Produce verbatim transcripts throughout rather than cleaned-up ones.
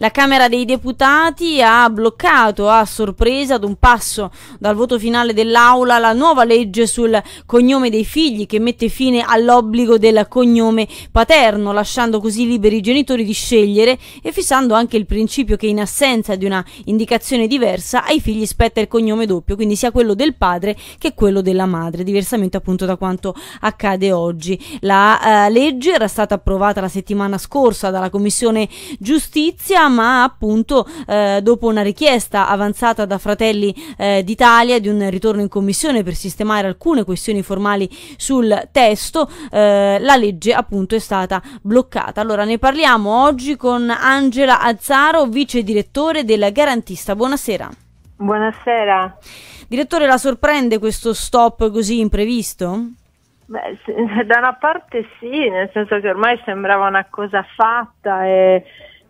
La Camera dei Deputati ha bloccato a sorpresa, ad un passo dal voto finale dell'Aula, la nuova legge sul cognome dei figli che mette fine all'obbligo del cognome paterno, lasciando così liberi i genitori di scegliere e fissando anche il principio che in assenza di una indicazione diversa ai figli spetta il cognome doppio, quindi sia quello del padre che quello della madre, diversamente appunto da quanto accade oggi. La uh, legge era stata approvata la settimana scorsa dalla Commissione Giustizia, ma appunto eh, dopo una richiesta avanzata da Fratelli eh, d'Italia di un ritorno in commissione per sistemare alcune questioni formali sul testo, eh, la legge appunto è stata bloccata. Allora ne parliamo oggi con Angela Azzaro, vice direttore del Garantista. Buonasera. Buonasera. Direttore, la sorprende questo stop così imprevisto? Beh, da una parte sì, nel senso che ormai sembrava una cosa fatta e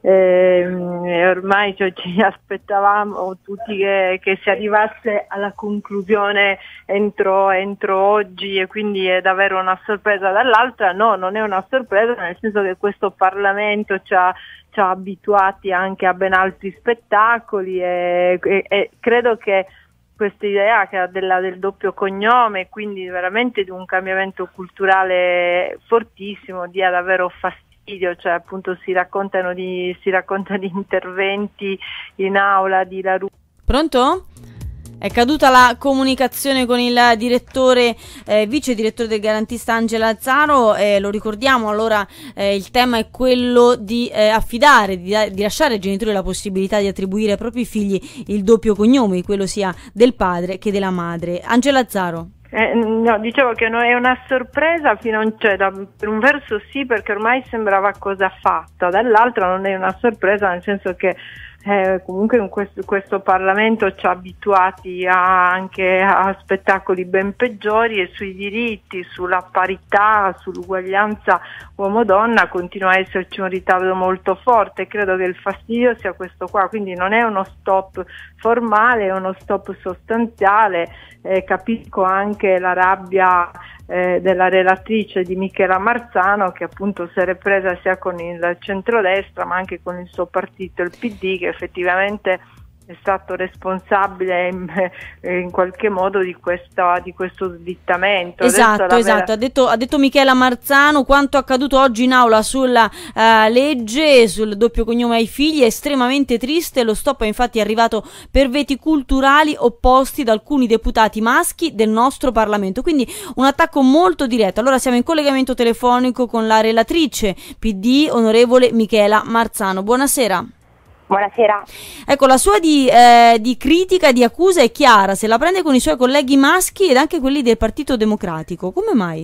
E, e ormai cioè, ci aspettavamo tutti che, che si arrivasse alla conclusione entro, entro oggi, e quindi è davvero una sorpresa. Dall'altra no, non è una sorpresa, nel senso che questo Parlamento ci ha, ci ha abituati anche a ben altri spettacoli e, e, e credo che questa idea che ha della, del doppio cognome, quindi veramente di un cambiamento culturale fortissimo, dia davvero fastidio. Cioè appunto si raccontano di si racconta di interventi in aula di La Russa. Pronto? È caduta la comunicazione con il direttore, eh, vice direttore del Garantista Angela Azzaro. Eh, lo ricordiamo, allora eh, il tema è quello di eh, affidare, di, di lasciare ai genitori la possibilità di attribuire ai propri figli il doppio cognome, quello sia del padre che della madre. Angela Azzaro. Eh, no, dicevo che non è una sorpresa, fino a un, cioè, da, per un verso sì, perché ormai sembrava cosa fatta, dall'altro non è una sorpresa, nel senso che eh, comunque in questo, questo Parlamento ci ha abituati a, anche a spettacoli ben peggiori, e sui diritti, sulla parità, sull'uguaglianza uomo-donna continua a esserci un ritardo molto forte. Credo che il fastidio sia questo qua, quindi non è uno stop formale, è uno stop sostanziale. Eh, capisco anche la rabbia eh, della relatrice di Michela Marzano, che appunto si è ripresa sia con il centrodestra ma anche con il suo partito, il P D, che effettivamente è stato responsabile in, in qualche modo di, questa, di questo slittamento. Esatto, vera... esatto. Ha detto, ha detto Michela Marzano: quanto accaduto oggi in aula sulla uh, legge sul doppio cognome ai figli è estremamente triste. Lo stop è infatti arrivato per veti culturali opposti da alcuni deputati maschi del nostro Parlamento, quindi un attacco molto diretto. Allora siamo in collegamento telefonico con la relatrice P D, onorevole Michela Marzano. Buonasera. Buonasera. Ecco, la sua di, eh, di critica e di accusa è chiara, se la prende con i suoi colleghi maschi ed anche quelli del Partito Democratico. Come mai?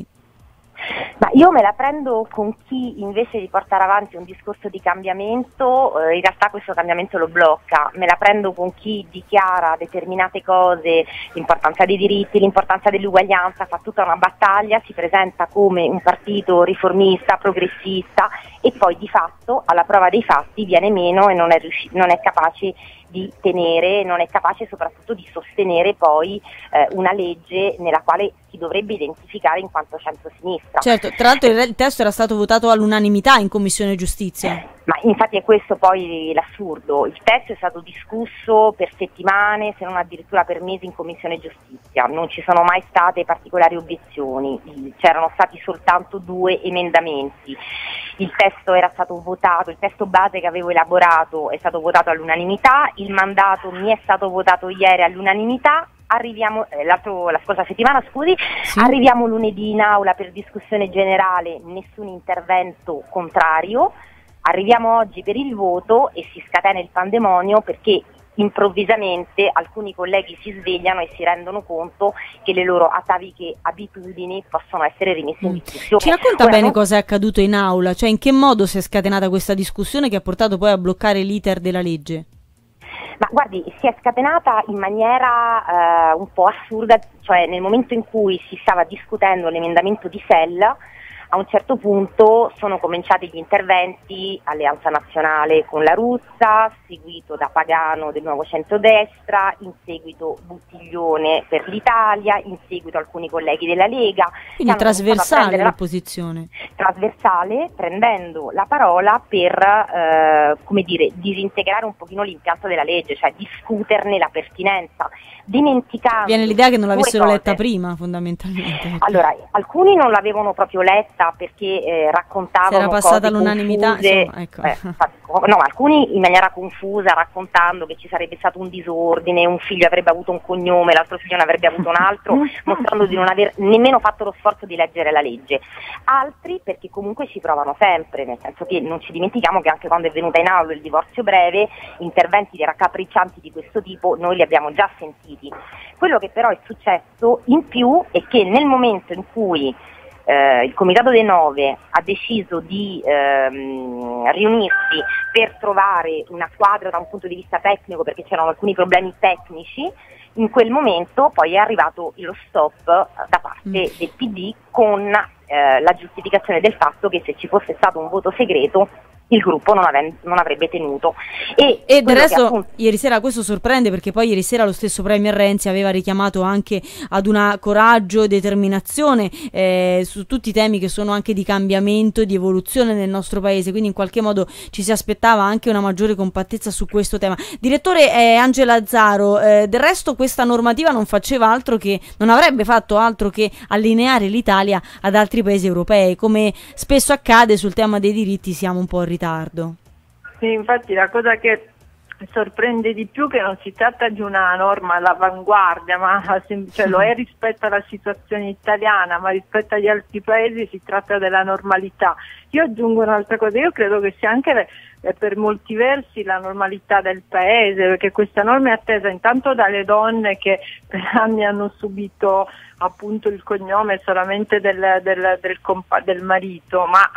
Ma io me la prendo con chi invece di portare avanti un discorso di cambiamento, eh, in realtà questo cambiamento lo blocca. Me la prendo con chi dichiara determinate cose, l'importanza dei diritti, l'importanza dell'uguaglianza, fa tutta una battaglia, si presenta come un partito riformista, progressista, e poi di fatto alla prova dei fatti viene meno e non è, riusci- non è capace di tenere, non è capace soprattutto di sostenere poi eh, una legge nella quale si dovrebbe identificare in quanto centro-sinistra. Certo, tra l'altro il testo era stato votato all'unanimità in Commissione Giustizia. Ma infatti è questo poi l'assurdo, il testo è stato discusso per settimane, se non addirittura per mesi in Commissione Giustizia, non ci sono mai state particolari obiezioni, c'erano stati soltanto due emendamenti, il testo era stato votato, il testo base che avevo elaborato è stato votato all'unanimità, il mandato mi è stato votato ieri all'unanimità. Arriviamo, eh, la scorsa settimana scusi, sì. Arriviamo lunedì in aula per discussione generale, nessun intervento contrario, arriviamo oggi per il voto e si scatena il pandemonio perché improvvisamente alcuni colleghi si svegliano e si rendono conto che le loro ataviche abitudini possono essere rimesse in discussione. Ci racconta Ora, bene non... cosa è accaduto in aula, cioè in che modo si è scatenata questa discussione che ha portato poi a bloccare l'iter della legge? Ma guardi, si è scatenata in maniera eh, un po' assurda, cioè nel momento in cui si stava discutendo l'emendamento di Sella, A un certo punto sono cominciati gli interventi, Alleanza Nazionale con la Russa, seguito da Pagano del Nuovo Centrodestra, in seguito Buttiglione per l'Italia, in seguito alcuni colleghi della Lega. Quindi trasversale l'opposizione. Trasversale, prendendo la parola per, eh, come dire, disintegrare un pochino l'impianto della legge, cioè discuterne la pertinenza, dimenticando... Viene l'idea che non l'avessero letta prima, fondamentalmente. Allora, alcuni non l'avevano proprio letta perché eh, raccontavano cose confuse. Era passata l'unanimità, ecco. eh, no, alcuni in maniera confusa, raccontando che ci sarebbe stato un disordine, un figlio avrebbe avuto un cognome, l'altro figlio ne avrebbe avuto un altro, mostrando di non aver nemmeno fatto lo sforzo di leggere la legge. Altri perché comunque ci provano sempre, nel senso che non ci dimentichiamo che anche quando è venuta in aula il divorzio breve, interventi raccapriccianti di questo tipo noi li abbiamo già sentiti. Quello che però è successo in più è che nel momento in cui eh, il Comitato dei Nove ha deciso di ehm, riunirsi per trovare una quadra da un punto di vista tecnico, perché c'erano alcuni problemi tecnici, in quel momento poi è arrivato lo stop da parte mm. del P D con eh, la giustificazione del fatto che se ci fosse stato un voto segreto il gruppo non, ave- non avrebbe tenuto. E, e del resto appunto... ieri sera questo sorprende, perché poi ieri sera lo stesso Premier Renzi aveva richiamato anche ad una coraggio e determinazione eh, su tutti i temi che sono anche di cambiamento e di evoluzione nel nostro paese, quindi in qualche modo ci si aspettava anche una maggiore compattezza su questo tema. Direttore eh, Angela Azzaro, eh, del resto questa normativa non faceva altro che, non avrebbe fatto altro che allineare l'Italia ad altri paesi europei, come spesso accade sul tema dei diritti siamo un po' in ritardo. Sì, infatti la cosa che sorprende di più è che non si tratta di una norma all'avanguardia, ma cioè, lo è rispetto alla situazione italiana, ma rispetto agli altri paesi si tratta della normalità. Io aggiungo un'altra cosa, io credo che sia anche le, eh, per molti versi la normalità del paese, perché questa norma è attesa intanto dalle donne che per anni hanno subito appunto il cognome solamente del, del, del, compa- del marito, ma,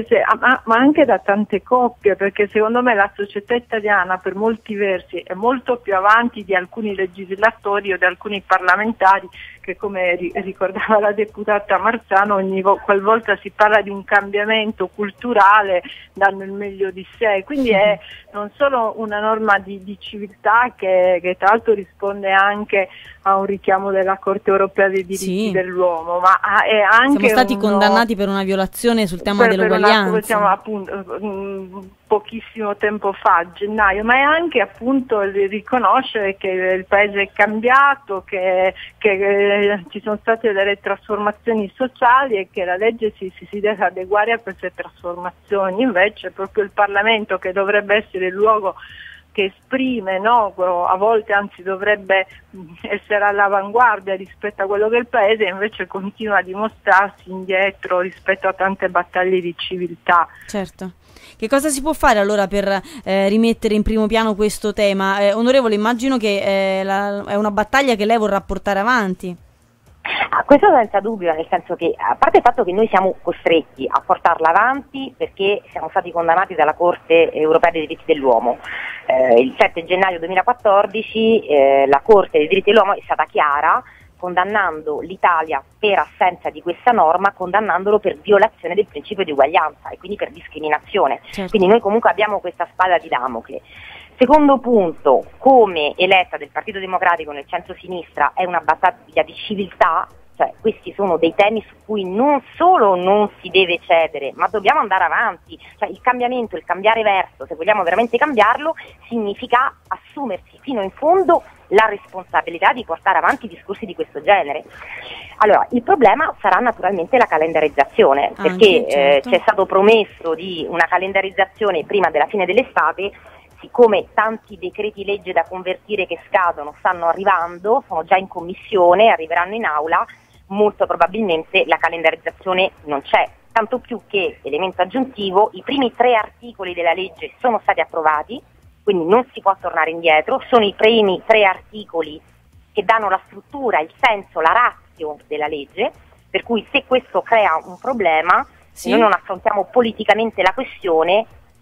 ma, ma anche da tante coppie, perché secondo me la società italiana per molti versi è molto più avanti di alcuni legislatori o di alcuni parlamentari che, come ri- ricordava la deputata Marzano, ogni vo- qualvolta si parla di un cambiamento culturale danno il meglio di sé, quindi è non solo una norma di, di civiltà che, che tra l'altro risponde anche a un richiamo della Corte Europea dei diritti sì. dell'uomo, ma è anche siamo stati uno, condannati per una violazione sul tema per, dell'uguaglianza. Per siamo appunto mh, pochissimo tempo fa, a gennaio, ma è anche appunto il riconoscere che il paese è cambiato, che, che eh, ci sono state delle trasformazioni sociali e che la legge si, si, si deve adeguare a queste trasformazioni. Invece è proprio il Parlamento che dovrebbe essere il luogo che esprime, no? A volte anzi dovrebbe essere all'avanguardia rispetto a quello che è il paese, invece continua a dimostrarsi indietro rispetto a tante battaglie di civiltà. Certo. Che cosa si può fare allora per eh, rimettere in primo piano questo tema? Eh, onorevole, immagino che eh, la, è una battaglia che lei vorrà portare avanti. Ah, questo senza dubbio, nel senso che, a parte il fatto che noi siamo costretti a portarla avanti perché siamo stati condannati dalla Corte Europea dei diritti dell'uomo. Eh, il sette gennaio duemilaquattordici eh, la Corte dei diritti dell'uomo è stata chiara, condannando l'Italia per assenza di questa norma, condannandolo per violazione del principio di uguaglianza e quindi per discriminazione. Certo. Quindi noi comunque abbiamo questa spada di Damocle. Secondo punto, come eletta del Partito Democratico nel centro-sinistra è una battaglia di civiltà, cioè questi sono dei temi su cui non solo non si deve cedere, ma dobbiamo andare avanti, cioè il cambiamento, il cambiare verso, se vogliamo veramente cambiarlo, significa assumersi fino in fondo la responsabilità di portare avanti discorsi di questo genere. Allora, il problema sarà naturalmente la calendarizzazione, perché Anche, certo. eh, c'è stato promesso di una calendarizzazione prima della fine dell'estate. Siccome tanti decreti legge da convertire che scadono stanno arrivando, sono già in commissione, arriveranno in aula, molto probabilmente la calendarizzazione non c'è. Tanto più che, elemento aggiuntivo, i primi tre articoli della legge sono stati approvati, quindi non si può tornare indietro, sono i primi tre articoli che danno la struttura, il senso, la ratio della legge, per cui se questo crea un problema, sì. se noi non affrontiamo politicamente la questione,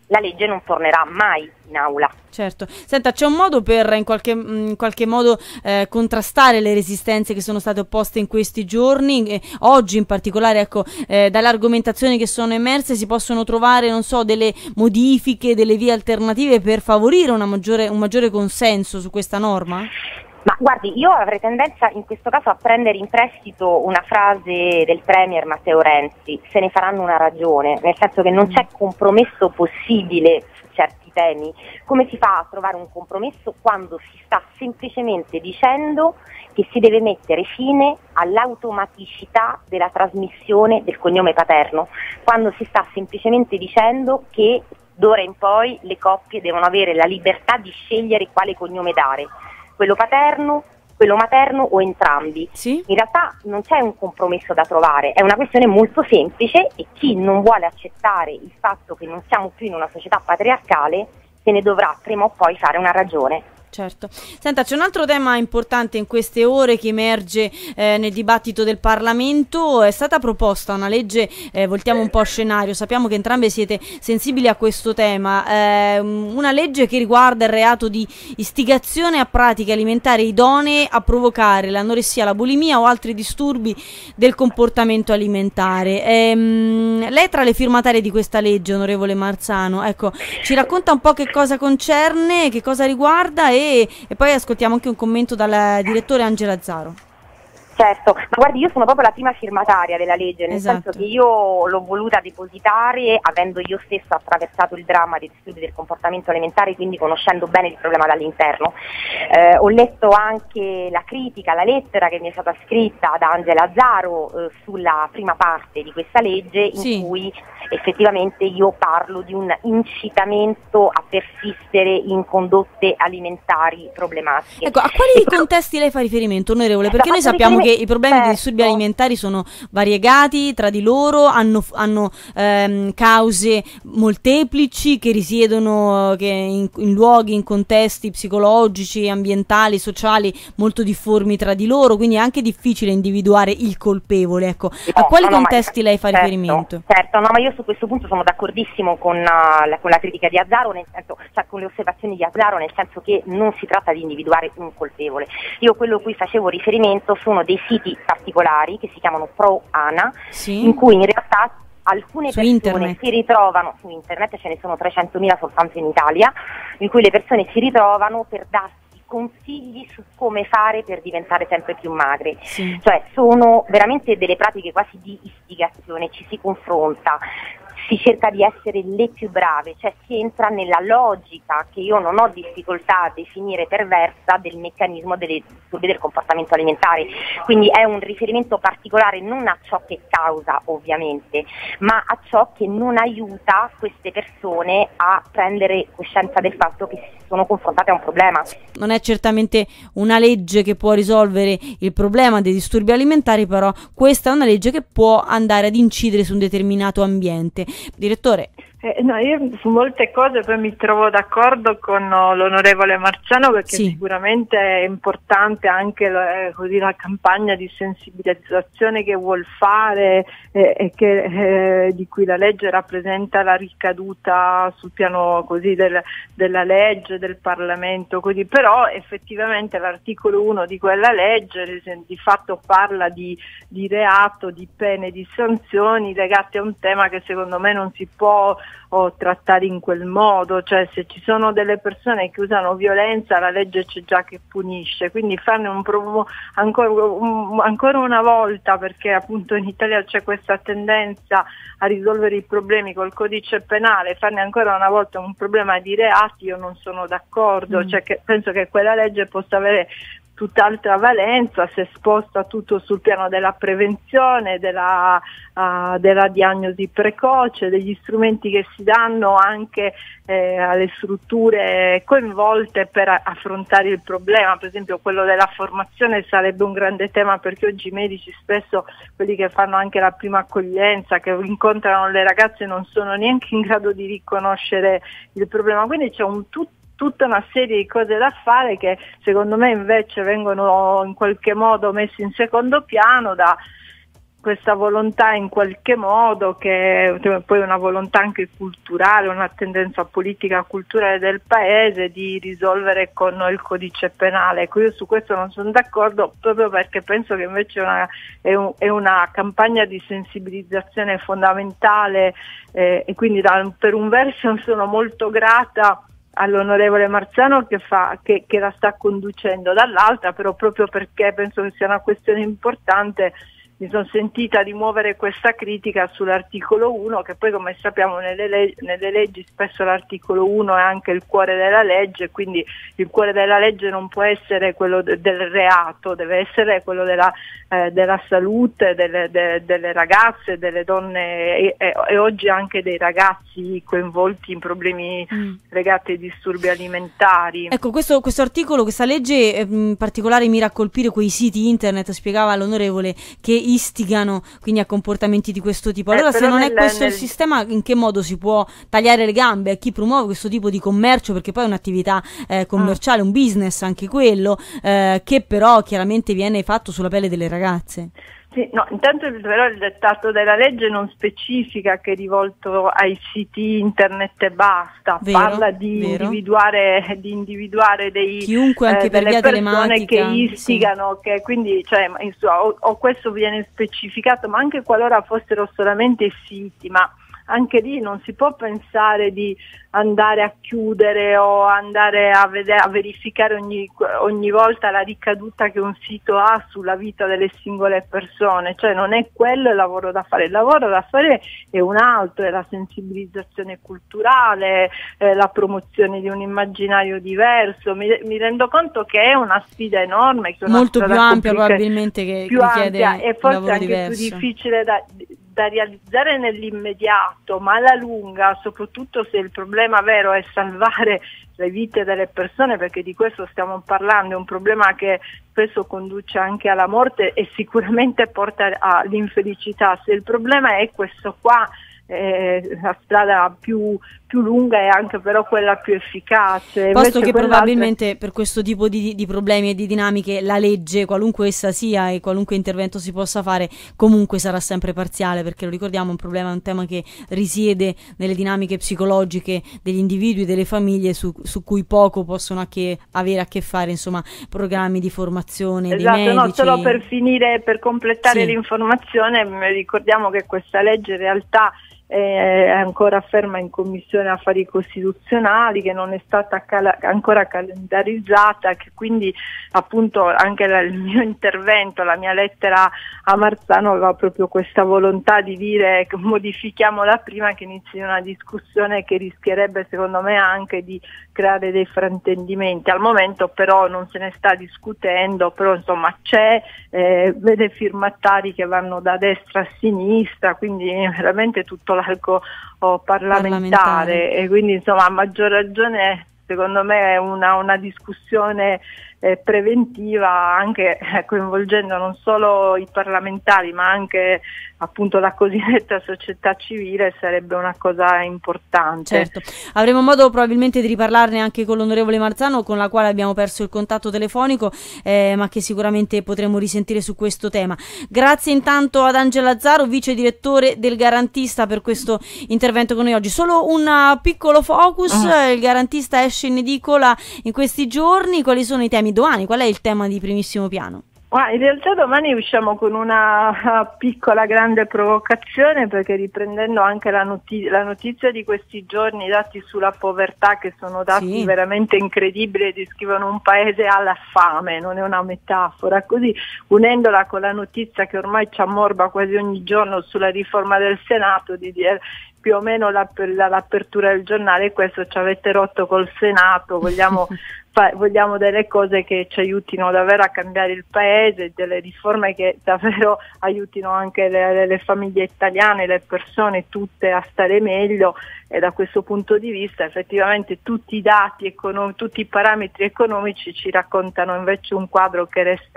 la legge non tornerà mai in aula. Certo. Senta, c'è un modo per in qualche, in qualche modo eh, contrastare le resistenze che sono state opposte in questi giorni? Eh, oggi in particolare, ecco, eh, dalle argomentazioni che sono emerse si possono trovare, non so, delle modifiche, delle vie alternative per favorire una maggiore, un maggiore consenso su questa norma? Ma guardi, io avrei tendenza in questo caso a prendere in prestito una frase del Premier Matteo Renzi: se ne faranno una ragione, nel senso che non c'è compromesso possibile su certi temi. Come si fa a trovare un compromesso quando si sta semplicemente dicendo che si deve mettere fine all'automaticità della trasmissione del cognome paterno, quando si sta semplicemente dicendo che d'ora in poi le coppie devono avere la libertà di scegliere quale cognome dare, quello paterno, quello materno o entrambi. Sì? In realtà non c'è un compromesso da trovare, è una questione molto semplice e chi non vuole accettare il fatto che non siamo più in una società patriarcale se ne dovrà prima o poi fare una ragione. Certo. Senta, c'è un altro tema importante in queste ore che emerge eh, nel dibattito del Parlamento. È stata proposta una legge, eh, voltiamo un po' scenario, sappiamo che entrambe siete sensibili a questo tema, eh, una legge che riguarda il reato di istigazione a pratiche alimentari idonee a provocare l'anoressia, la bulimia o altri disturbi del comportamento alimentare. Ehm, lei è tra le firmatarie di questa legge, onorevole Marzano, ecco, ci racconta un po' che cosa concerne, che cosa riguarda e E, e poi ascoltiamo anche un commento dal direttore Angela Zaro. Certo, ma guardi, io sono proprio la prima firmataria della legge, nel Esatto. senso che io l'ho voluta depositare avendo io stesso attraversato il dramma dei disturbi del comportamento alimentare, quindi conoscendo bene il problema dall'interno. Eh, ho letto anche la critica, la lettera che mi è stata scritta da Angela Zaro eh, sulla prima parte di questa legge, in Sì. cui effettivamente io parlo di un incitamento a persistere in condotte alimentari problematiche. Ecco, a quali E contesti lei fa riferimento, onorevole? Perché Da noi quali sappiamo che riferimenti- i problemi dei certo. disturbi alimentari sono variegati tra di loro, hanno, hanno ehm, cause molteplici che risiedono che in, in luoghi, in contesti psicologici, ambientali, sociali molto difformi tra di loro, quindi è anche difficile individuare il colpevole. Ecco, a No, quali no, no, contesti ma, lei fa certo, riferimento? Certo, no, ma io su questo punto sono d'accordissimo con, uh, la, con la critica di Azzaro, nel senso, cioè con le osservazioni di Azzaro, nel senso che non si tratta di individuare un colpevole. Io quello a cui facevo riferimento sono dei siti particolari che si chiamano ProAna, Sì? in cui in realtà alcune Su persone internet. si ritrovano, su internet ce ne sono trecentomila soltanto in Italia, in cui le persone si ritrovano per darsi consigli su come fare per diventare sempre più magre. Sì. Cioè sono veramente delle pratiche quasi di istigazione, ci si confronta, si cerca di essere le più brave, cioè si entra nella logica che io non ho difficoltà a definire perversa del meccanismo delle disturbi del comportamento alimentare. Quindi è un riferimento particolare non a ciò che causa ovviamente, ma a ciò che non aiuta queste persone a prendere coscienza del fatto che si sono confrontate a un problema. Non è certamente una legge che può risolvere il problema dei disturbi alimentari, però questa è una legge che può andare ad incidere su un determinato ambiente. Direttore. Eh, no, io su molte cose poi mi trovo d'accordo con oh, l'onorevole Marzano, perché Sì. sicuramente è importante anche eh, così la campagna di sensibilizzazione che vuol fare eh, e che, eh, di cui la legge rappresenta la ricaduta sul piano così del, della legge, del Parlamento, così. Però effettivamente l'articolo uno di quella legge di fatto parla di, di reato, di pene, di sanzioni legate a un tema che secondo me non si può o trattare in quel modo, cioè se ci sono delle persone che usano violenza la legge c'è già che punisce, quindi farne un provo ancora, un, ancora una volta, perché appunto in Italia c'è questa tendenza a risolvere i problemi col codice penale, farne ancora una volta un problema di reati, io non sono d'accordo, mm. cioè che penso che quella legge possa avere tutt'altra valenza se sposta tutto sul piano della prevenzione, della, uh, della diagnosi precoce, degli strumenti che si danno anche eh, alle strutture coinvolte per affrontare il problema. Per esempio quello della formazione sarebbe un grande tema, perché oggi i medici spesso, quelli che fanno anche la prima accoglienza, che incontrano le ragazze, non sono neanche in grado di riconoscere il problema, quindi c'è un tutto tutta una serie di cose da fare che secondo me invece vengono in qualche modo messe in secondo piano da questa volontà in qualche modo, che poi è una volontà anche culturale, una tendenza politica culturale del paese, di risolvere con il codice penale. Ecco, io su questo non sono d'accordo, proprio perché penso che invece una, è, un, è una campagna di sensibilizzazione fondamentale, eh, e quindi da, per un verso sono molto grata all'onorevole Marzano che, fa, che, che la sta conducendo, dall'altra però, proprio perché penso che sia una questione importante, mi sono sentita di muovere questa critica sull'articolo uno, che poi, come sappiamo, nelle, leg- nelle leggi spesso l'articolo uno è anche il cuore della legge, quindi il cuore della legge non può essere quello de- del reato, deve essere quello della, eh, della salute delle, de- delle ragazze, delle donne e-, e-, e oggi anche dei ragazzi coinvolti in problemi mm. legati ai disturbi alimentari. Ecco, questo, questo articolo, questa legge eh, in particolare mira a colpire quei siti internet, spiegava l'onorevole, che istigano quindi a comportamenti di questo tipo. Allora, eh, se non nel, è questo nel... il sistema, in che modo si può tagliare le gambe a chi promuove questo tipo di commercio, perché poi è un'attività eh, commerciale, mm. un business anche quello, eh, che però chiaramente viene fatto sulla pelle delle ragazze? Sì, no, intanto però il dettato della legge non specifica che è rivolto ai siti internet e basta, vero, parla di vero. individuare di individuare dei chiunque anche eh, per delle via persone che istigano, sì. che quindi cioè, insomma, o, o questo viene specificato, ma anche qualora fossero solamente siti, ma anche lì non si può pensare di andare a chiudere o andare a, vedere, a verificare ogni, ogni volta la ricaduta che un sito ha sulla vita delle singole persone, cioè non è quello il lavoro da fare, il lavoro da fare è un altro, è la sensibilizzazione culturale, eh, la promozione di un immaginario diverso. Mi, mi rendo conto che è una sfida enorme, che è una molto più ampia complica- probabilmente, che più richiede ampia, e forse lavoro anche diverso. più difficile da da realizzare nell'immediato, ma alla lunga, soprattutto se il problema vero è salvare le vite delle persone, perché di questo stiamo parlando, è un problema che spesso conduce anche alla morte e sicuramente porta all'infelicità. Se il problema è questo qua, eh, la strada più, più lunga è anche però quella più efficace. Posto che probabilmente per questo tipo di, di problemi e di dinamiche la legge, qualunque essa sia e qualunque intervento si possa fare, comunque sarà sempre parziale, perché lo ricordiamo, è un problema, è un tema che risiede nelle dinamiche psicologiche degli individui e delle famiglie, su, su cui poco possono a che, avere a che fare, insomma, programmi di formazione esatto, dei medici. No, solo per finire, per completare sì. l'informazione, ricordiamo che questa legge in realtà è ancora ferma in Commissione Affari Costituzionali, che non è stata cal- ancora calendarizzata, che quindi appunto anche la, il mio intervento, la mia lettera a Marzano aveva proprio questa volontà di dire che modifichiamola prima che inizi una discussione che rischierebbe, secondo me, anche di creare dei fraintendimenti. Al momento però non se ne sta discutendo, però insomma c'è, eh, vede firmatari che vanno da destra a sinistra, quindi veramente tutto l'arco oh, parlamentare. parlamentare e quindi insomma a maggior ragione secondo me è una, una discussione eh, preventiva, anche eh, coinvolgendo non solo i parlamentari ma anche appunto la cosiddetta società civile, sarebbe una cosa importante. Certo, avremo modo probabilmente di riparlarne anche con l'onorevole Marzano, con la quale abbiamo perso il contatto telefonico, eh, ma che sicuramente potremo risentire su questo tema. Grazie intanto ad Angela Lazzaro, vice direttore del Garantista, per questo intervento con noi oggi. Solo un piccolo focus, uh. il Garantista esce in edicola in questi giorni. Quali sono i temi domani? Qual è il tema di primissimo piano? Ah, in realtà domani usciamo con una piccola grande provocazione, perché riprendendo anche la, noti- la notizia di questi giorni, i dati sulla povertà, che sono dati sì. veramente incredibili, descrivono un paese alla fame, non è una metafora, così unendola con la notizia che ormai ci ammorba quasi ogni giorno sulla riforma del Senato, di dire più o meno l'aper- l'apertura del giornale: questo ci avete rotto col Senato, vogliamo fa- vogliamo delle cose che ci aiutino davvero a cambiare il paese, delle riforme che davvero aiutino anche le, le famiglie italiane, le persone tutte a stare meglio. E da questo punto di vista effettivamente tutti i dati econom- tutti i parametri economici ci raccontano invece un quadro che resta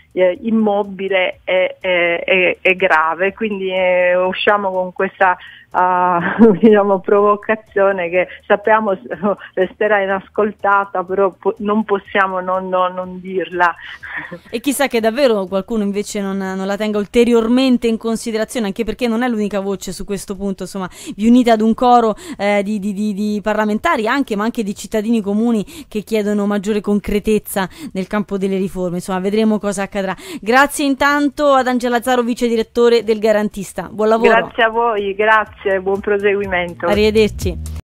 eh, immobile è, è, è, è grave, quindi eh, usciamo con questa uh, diciamo, provocazione che sappiamo resterà inascoltata, però po- non possiamo non, non, non dirla. E chissà che davvero qualcuno invece non, non la tenga ulteriormente in considerazione, anche perché non è l'unica voce su questo punto, insomma, vi unite ad un coro eh, di, di, di, di parlamentari anche, ma anche di cittadini comuni che chiedono maggiore concretezza nel campo delle riforme, insomma vedremo cosa accadrà. Grazie intanto ad Angela Lazzaro, vice direttore del Garantista, buon lavoro. Grazie a voi, grazie, buon proseguimento. Arrivederci.